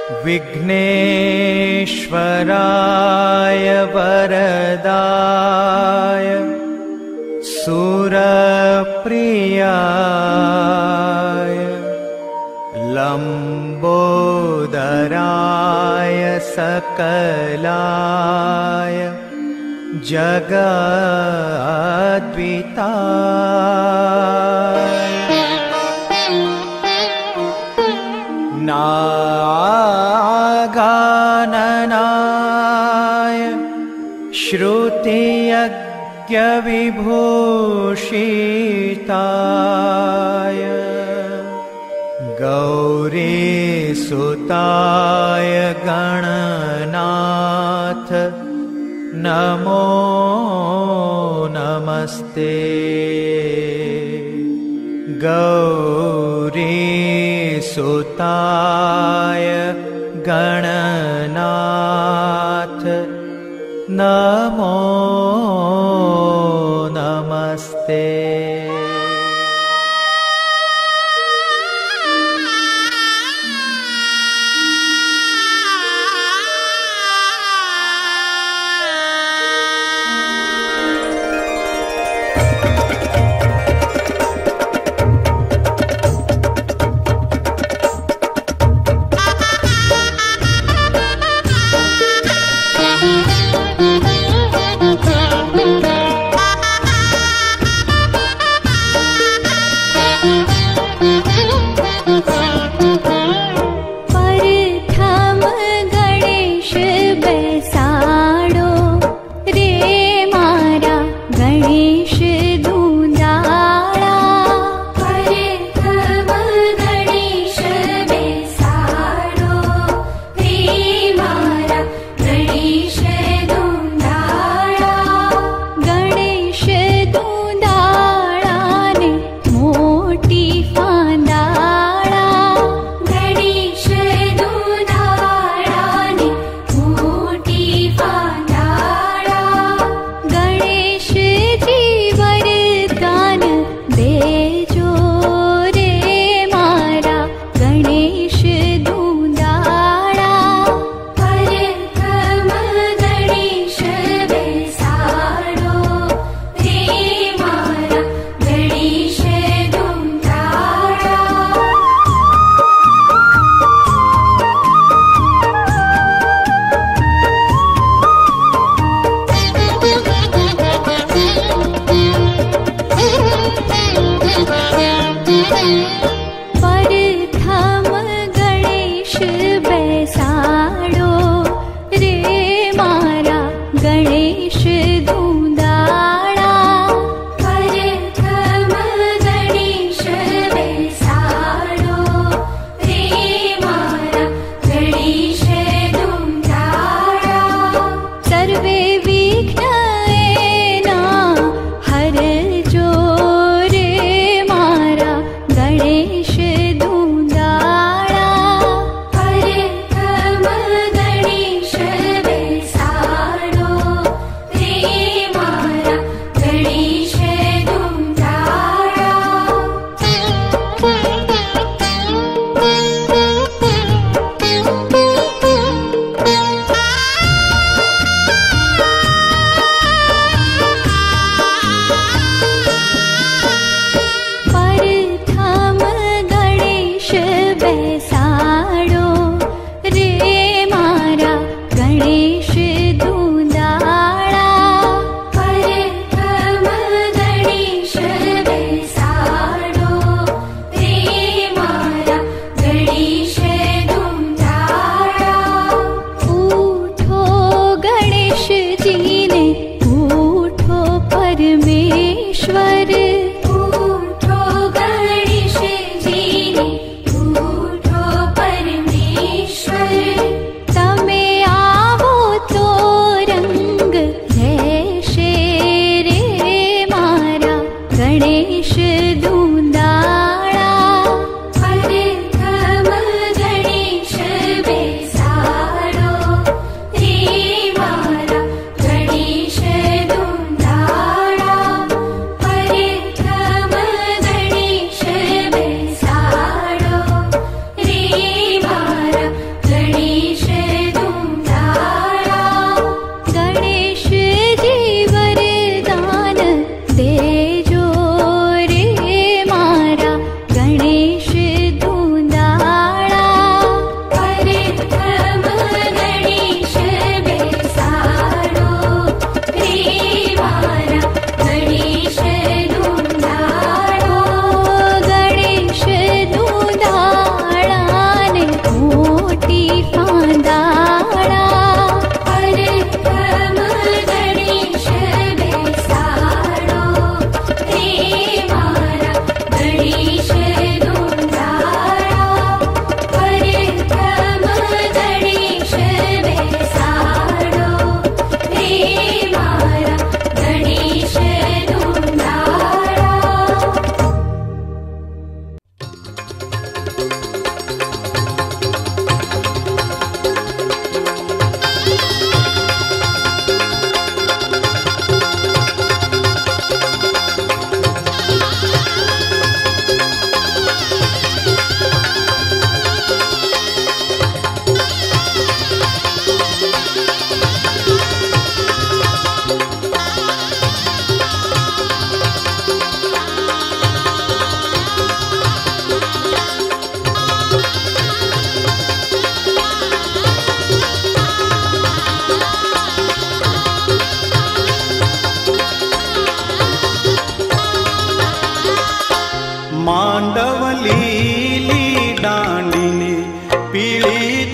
विघ्नेश्वराय वरदाय सुरप्रियाय लंबोदराय सकलाय जगद्विताय नागाननाय श्रुतियज्ञविभूषिताय गौरीसुताय गणनाथ नमो नमस्ते। गौरीसुताय गणनाथ नमो नमस्ते। गणेश दूंदाड़ा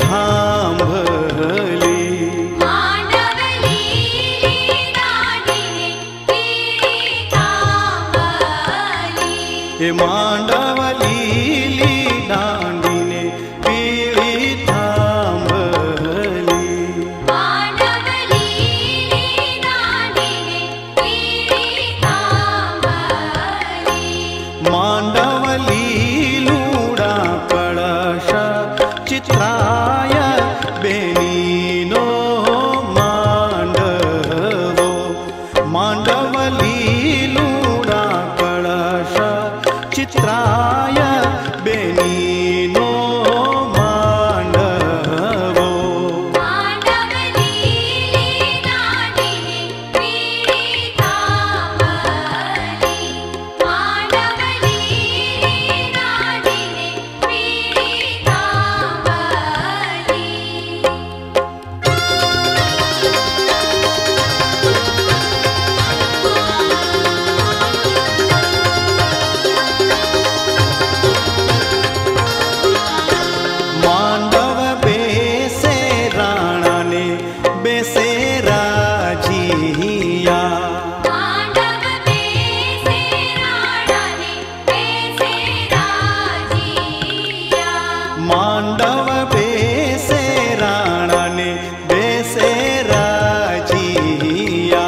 थांबली. मांडवलीली दांडीने पिळी थांबली. मांडवली लुडा कळशा चित्राय बेनीनो मांडवो. मांडवली लुडा कळशा चित्राय बेनीनो मांडवो. मांडव बेसे राणाने बेसे राजिया. मांडव बेसे राणाने बेसे राजिया.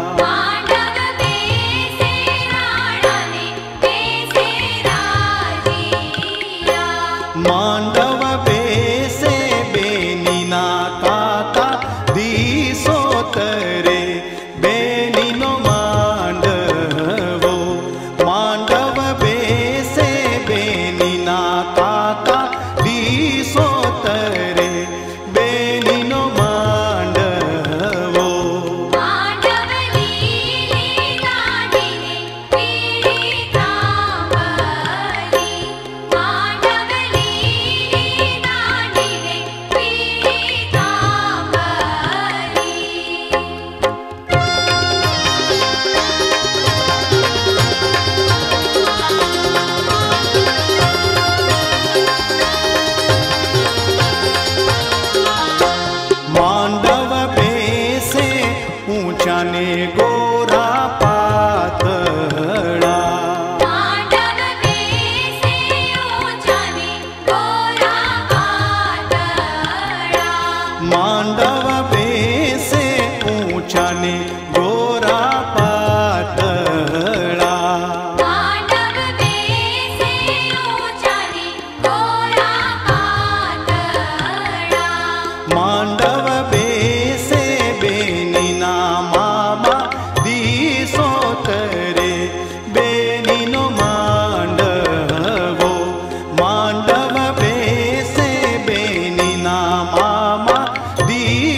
मांडव बेसे बेनीना काका दिसोतरे बेनीनो मांडवो. मांडव बेसे बेनीना काका दिसोतरे बेनीनो मांडवो. मांडव बेसे ऊंचाने गोरा पातळा. मांडव बेसे ऊंचाने गोरा पातळा. मांडव बेसे बेनीना मामा दिसोतरे बेनीनो मांडवो. मांडव बेसे बेनीना मामा दिसोतरे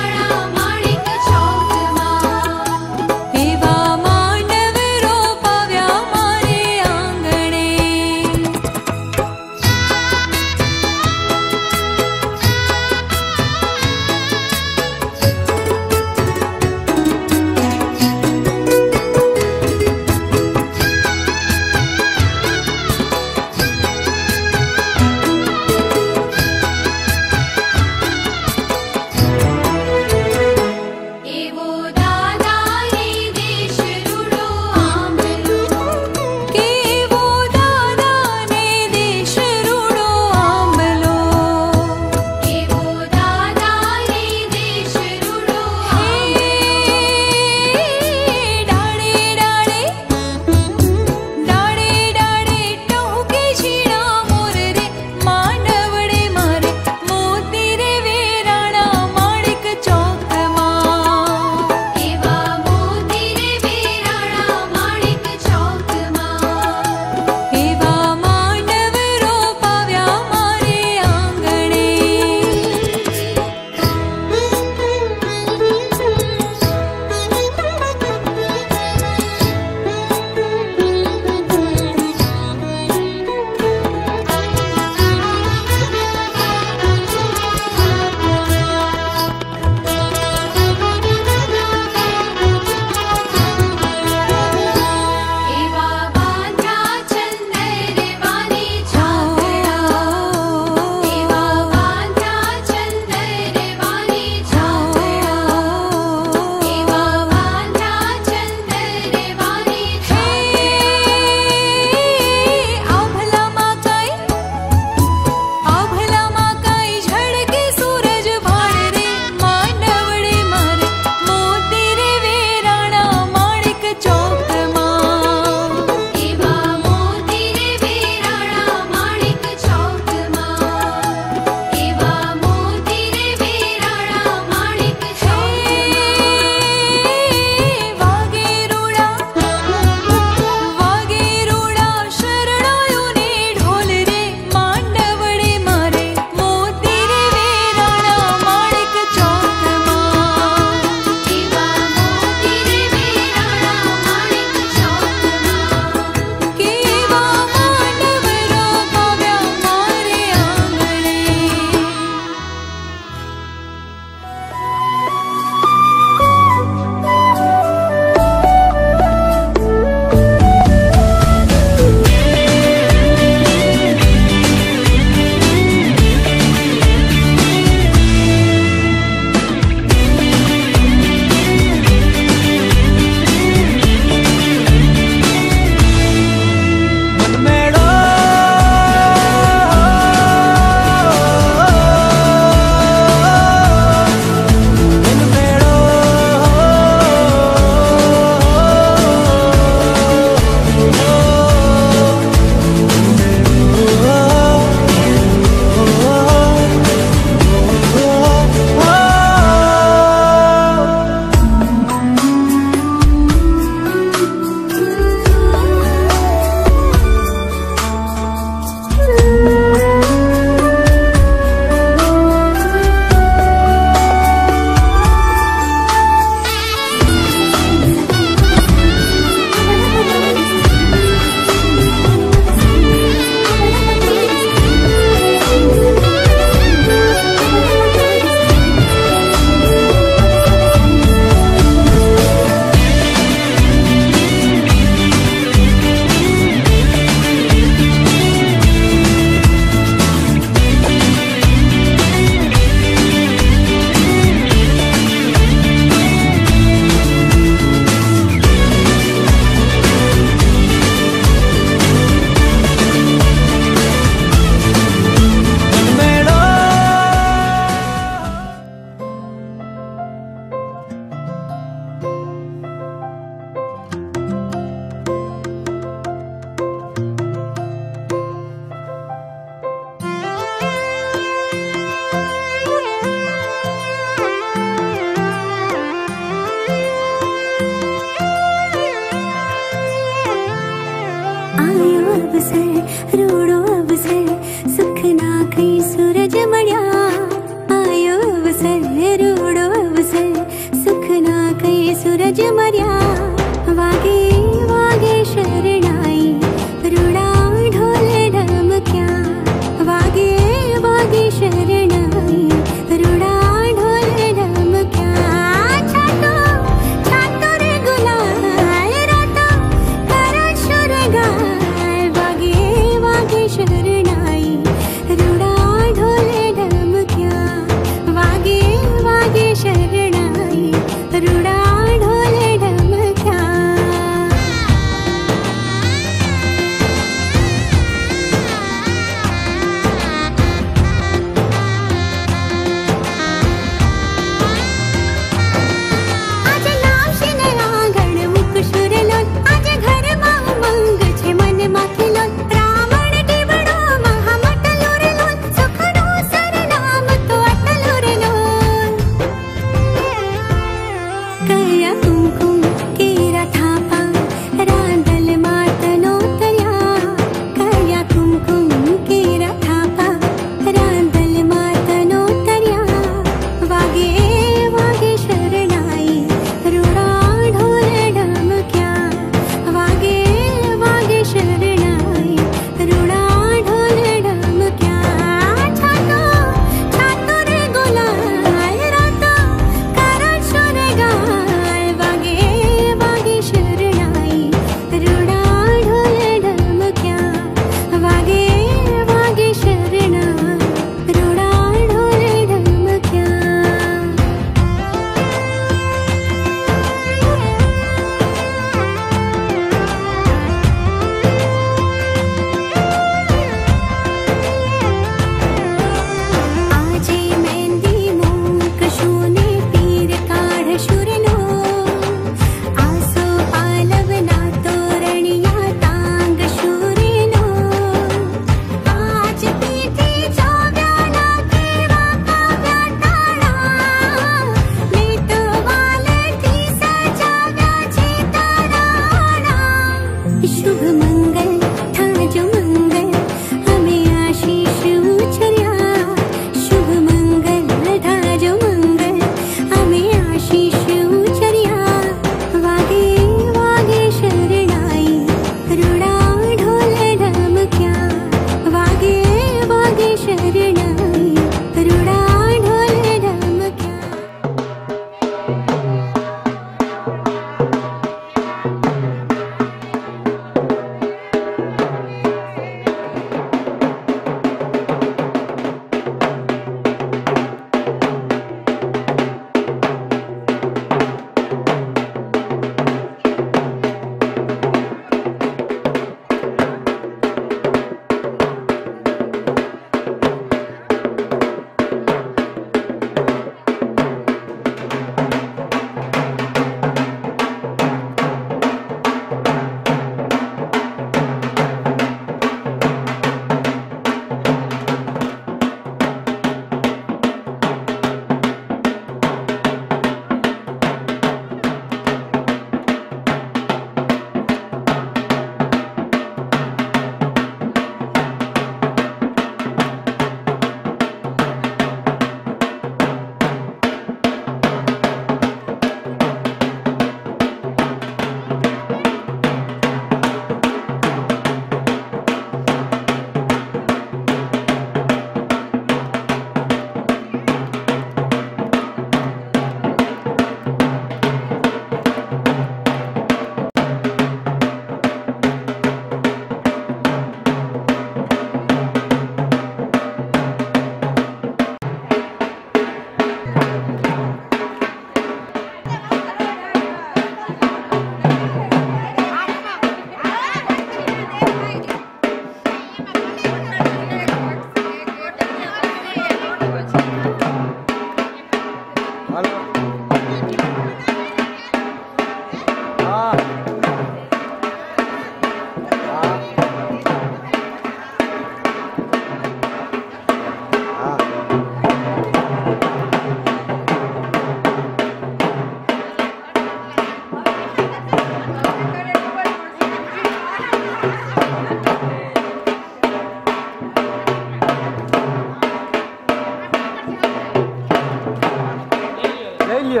लिया।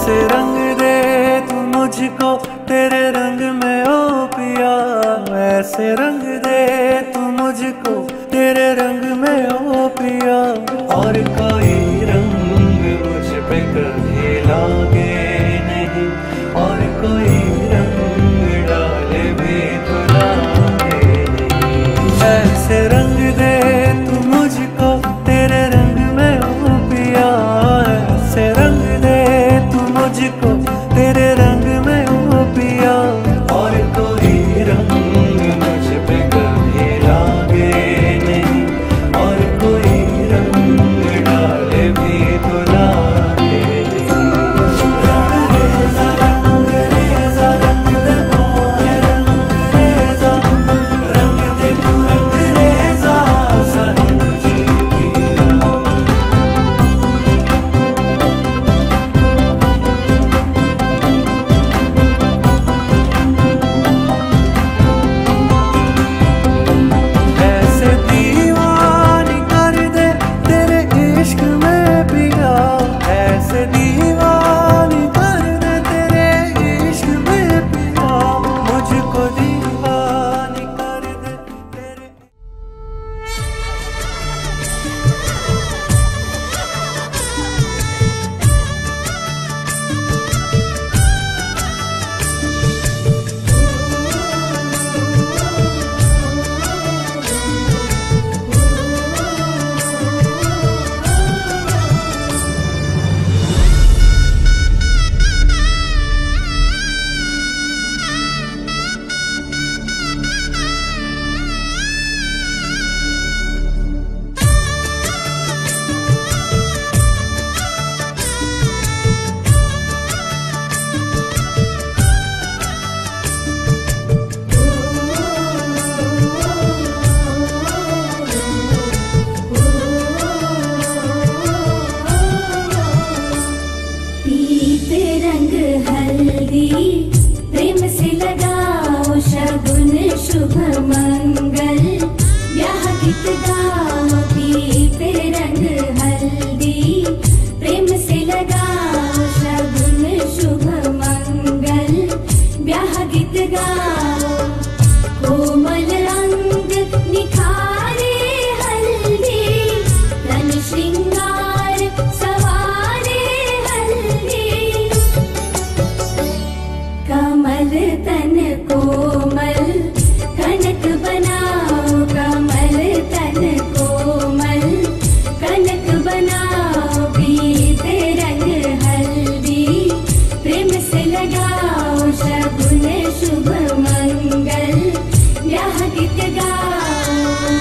ऐसे रंग दे तू मुझको तेरे रंग में ओ पिया, ऐसे रंग दे तू मुझको तेरे रंग में ओ पिया। और कोई रंग मुझ पे कभी लागे नहीं, और कोई रंग डाले भी तो लागे नहीं। ऐसे रंग दे तू मुझको तेरे रंग में ओ पिया, ऐसे रंग दे तू मुझको तेरे रंग में ओ पिया। और कोई रंग मुझ पे कभी लागे नहीं, और कोई रंग डाले भी तो लागे नहीं। रंग रेजा रंग रेजा रंग दे मोहे रंग रेजा, रंग दे तू रंग रेजा साहिब जी पिया। ऐसे दीवानी कर दे तेरे इश्क में पिया, ऐसे दीवानी कर दे तेरे इश्क में पिया। मुझको दीवानी कर दे तेरे। पीते रंग हल्दी प्रेम से लगाओ शगुन शुभ मंगल, ब्याह गीत गाओ। पीते रंग हल्दी प्रेम से लगाओ शगुन शुभ मंगल, ब्याह गीत गाओ। कोमल अंग निखारे हल्दी, तन श्रृंगार सवारे हल्दी। कमल तन कोमल कनक बनाओ, कमल तन कोमल कनक बनाओ। पीते रंग हल्दी प्रेम से लगाओ शगुन शुभ मंगल, ब्याह गीत गाओ।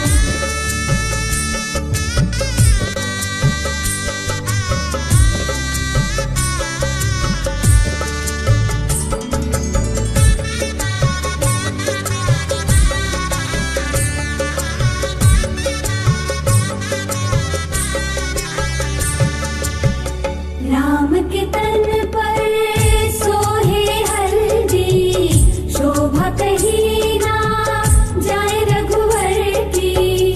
राम के तन पर सोहे हल्दी, शोभा कहीं ना जाए रघुवर की।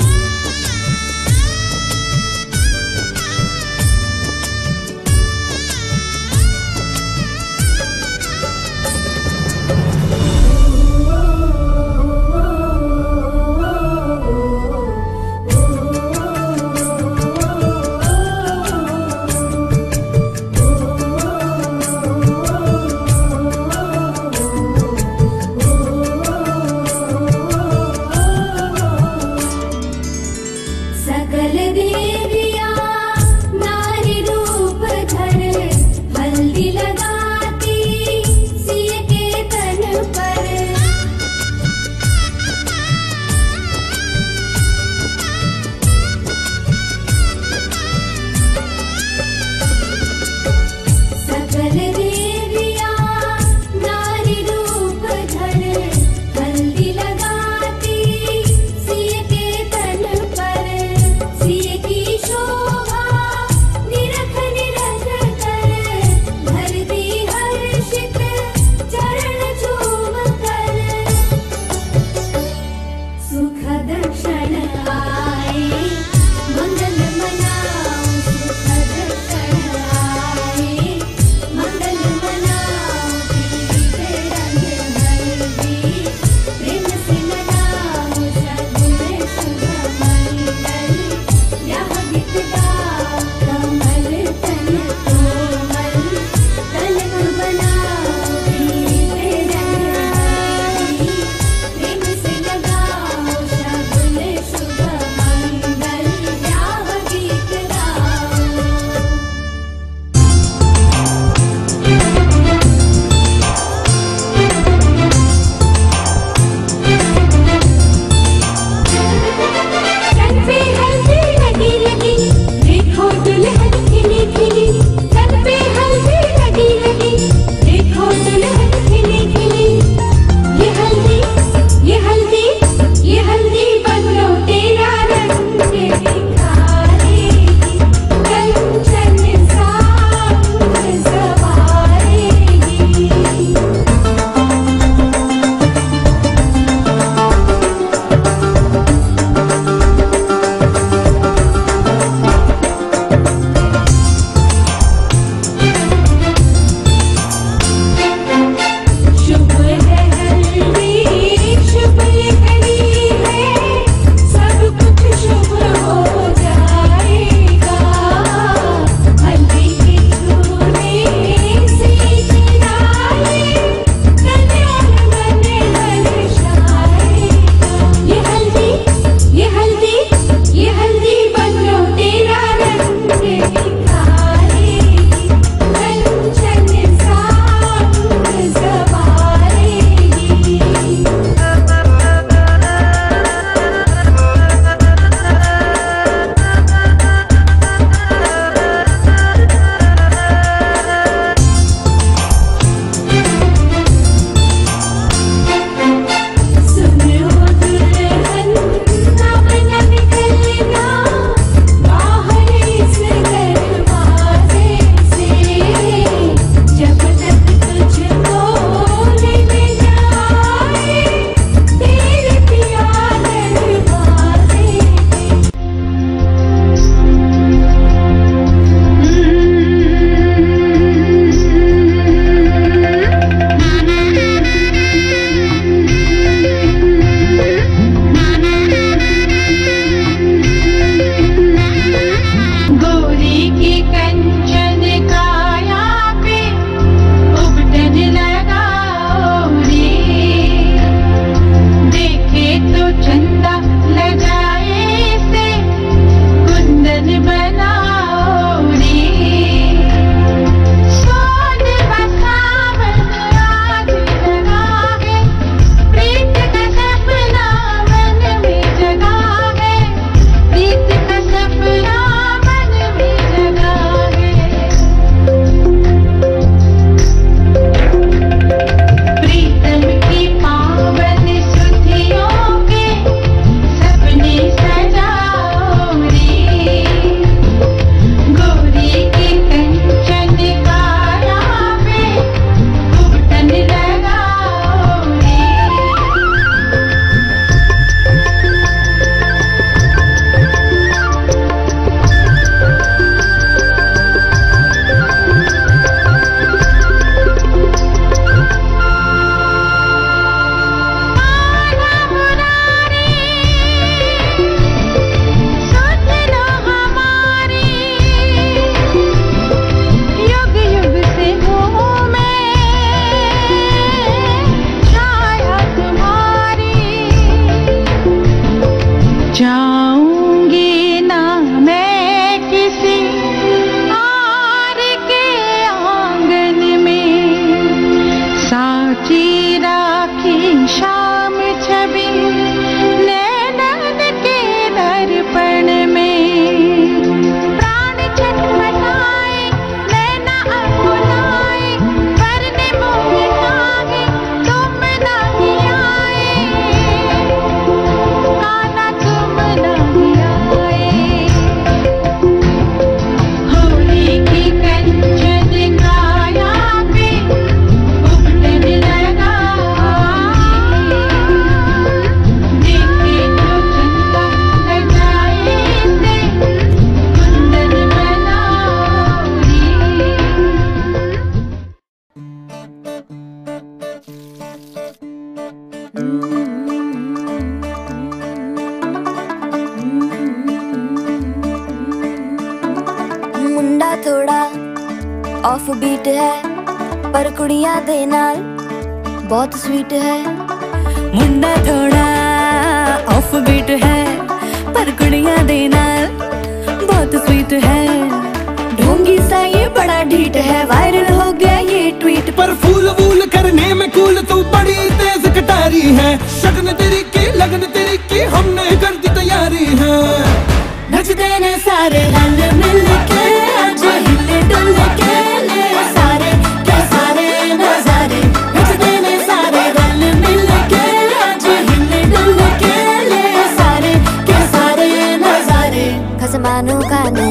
थोड़ा ऑफ बीट है पर कुड़ियां दे नाल बहुत स्वीट है। मुंडा थोड़ा ऑफ बीट है पर कुड़ियां दे नाल बहुत स्वीट है। ढोंगी सा ये बड़ा ढीठ है, वायरल हो गया ये ट्वीट। पर फूल वूल करने में कूल तू बड़ी तेज कटारी है। शगन तेरी की लगन तेरी की हमने कर दी तैयारी है। नचते ने सारे रल मिल के आज हिले डुल के ले सारे के सारे नजारे। नचते ने सारे रल मिल के आज हिले डुल के ले सारे के सारे नजारे। खसमानू खाने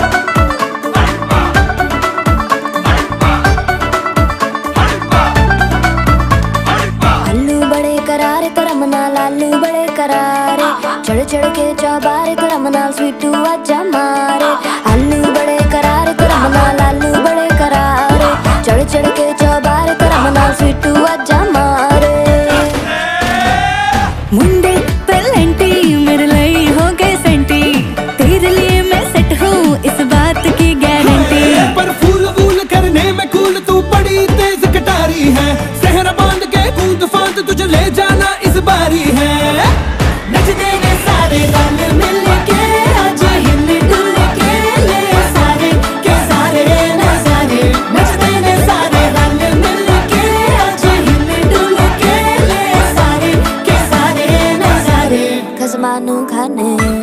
आलू बड़े करारे करम नाल आलू बड़े करारे। चढ़ चढ़ के चौबारे करम नाल स्वीटू आजा मारे। आलू बड़े करारे करम नाल आलू बड़े करारे। चढ़ चढ़ के चौबारे करम नाल स्वीटू आजा मारे। मुंडे पेलेंटी मेरे लिए हो गए सेंटी, तेरे लिए मैं सेट हूँ इस बात की गारंटी। पर फूल वूल करने में कूल तू बड़ी तेज कटारी है। सहरा बांध के कूद फांद तुझे ले जाना इस बारी है। नचते ने सारे रल मिल के आज हिल डुल के ले सारे के सारे नजारे। नचते ने सारे रल मिल के आज हिल डुल के ले सारे के सारे नजारे। खसमानू खाने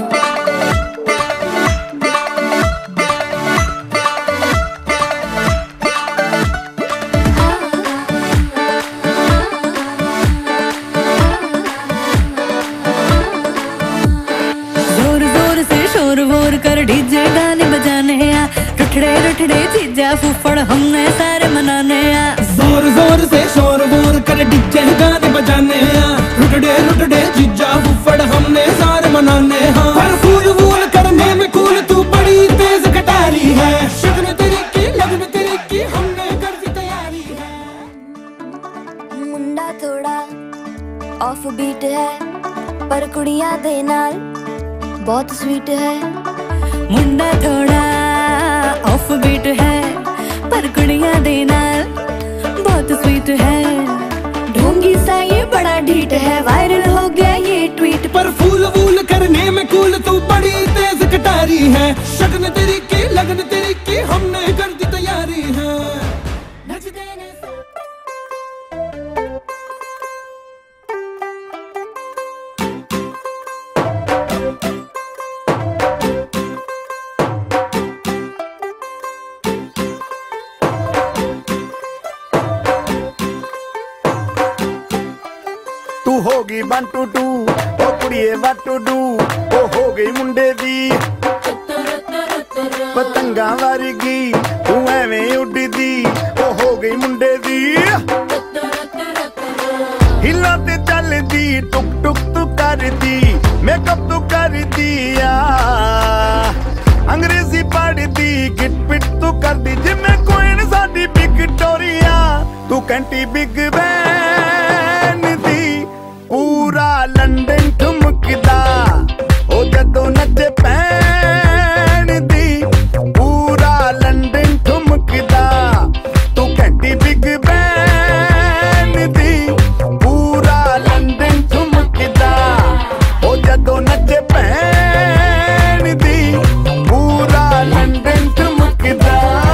जोर जोर से शोर वोर कर डीजे गाने बजाने आ। रुठड़े रुठड़े जीजा फूफड़ हमने सारे मनाने आ। जोर जोर से शोर वोर कर डीजे गाने बजाने हैं। रुटड़े रुटड़े जीजा फुफड़ हमने सारे मनाने हैं। पर फूल वूल करने में कूल तू बड़ी तेज कटारी है। शगन तेरी की लगन तेरी की हमने कर दी तैयारी है। मुंडा थोड़ा ऑफ बीट है पर कुड़ियां दे नाल बहुत स्वीट है। मुंडा थोड़ा ऑफ बीट है पर कुड़ियां दे नाल बहुत स्वीट है। ढोंगी सा ये बड़ा ढीठ है, वायरल हो गया ये ट्वीट। पर फूल वूल करने में कूल तू बड़ी तेज कटारी है। शगन तेरी की लगन तेरी की हमने कर दी तैयारी है। नचते ने तू होगी 1 2 2 ओ कुड़िए what to do। ओ हो गई मुंडे दी पतंगा वारगी तू एवें उड़दी। ओ हो गई मुंडे दी हिला ते चलदी टुक टुक तू करदी। मेकअप तू करदी आ अंग्रेजी पढ़दी। गिट पिट तू करदी जिमें कोइन साडी विक्टोरिया। तू कैंटी बिग बैन दी पूरा लंदन ठुमकदा। ओ जदों नचे पैन दी पूरा लंदन ठुमकदा। तू कैंटी बिग बैन दी पूरा लंदन ठुमकदा। ओ जदों नचे पैन दी पूरा लंदन ठुमकदा।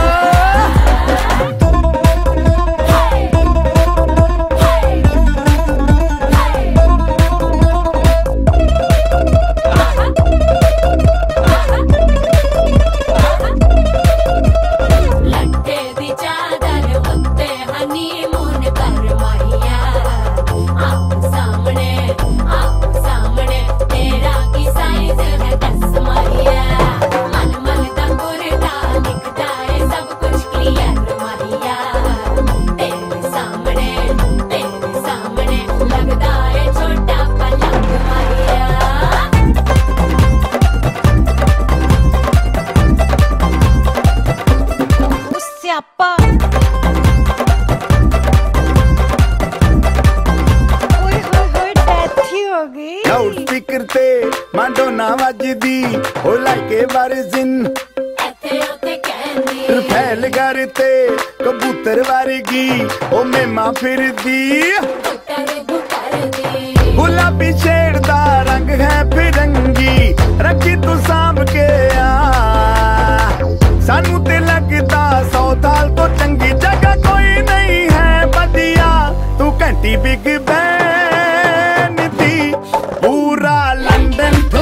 लाउड स्पीकर ते माडोना वजदी ओ लाइक ए बारिजिन महल घर ते कबूतर वर्गी ओ मेमा फिरदी गुलाबी शेर दा रंग है फिरंगी रखी तू सांभ के सानू ते लगदा 100 साल तो चंगी जगह कोई नहीं है बदिया तू घंटी बिग बैन दी पूरा लंदन